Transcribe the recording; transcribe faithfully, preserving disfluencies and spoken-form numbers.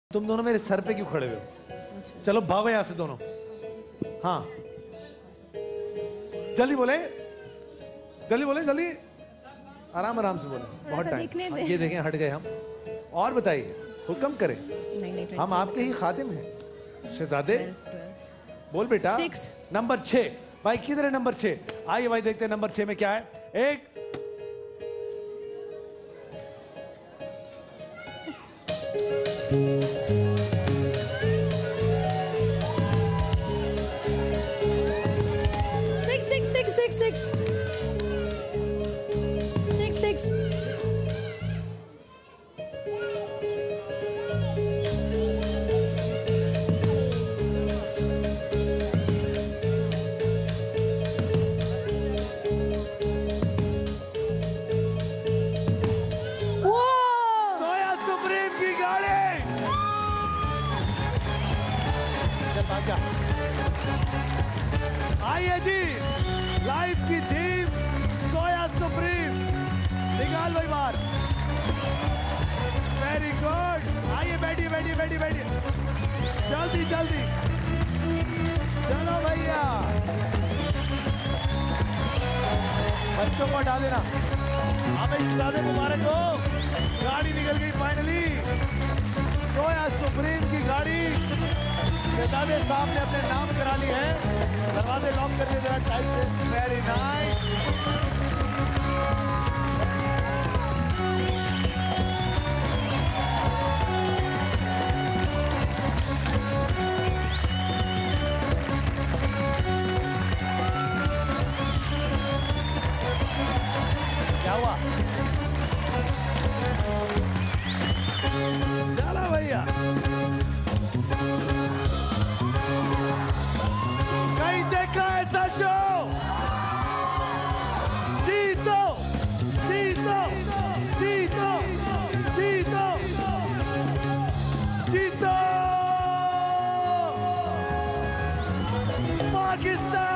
तुम दोनों मेरे सर पे क्यों खड़े हुए हो? चलो भागो यहां से दोनों। हाँ जल्दी बोले, जल्दी बोले, जल्दी आराम आराम से बोले, बहुत टाइम। ये देखें हट गए हम। और बताइए, हुक्म करें। नहीं, नहीं, हम आपके ही खादिम हैं शहजादे। बोल बेटा। सिक्स। नंबर छह। भाई किधर है नंबर छह? आइए भाई देखते हैं नंबर छह में क्या है। एक Six, six, six, six. Soya Supreme की गाड़ी। आइए जी, लाइफ की थीम सोया सुप्रीम। निकाल लो बार। Very good. आइए बैठिए बैठिए बैठिए बैठिए, जल्दी जल्दी चलो भैया। बच्चों को हटा देना। अब शहजादे मुबारक हो, गाड़ी निकल गई फाइनली। सोया सुप्रीम की गाड़ी शहजादे साहब ने अपने नाम करा ली है। दरवाजे लॉक करके जरा टाइट से। Very nice. क्या हुआ? चलो भैया। कहीं देखा ऐसा शो? जीतो जीतो जीतो जीतो जीतो पाकिस्तान।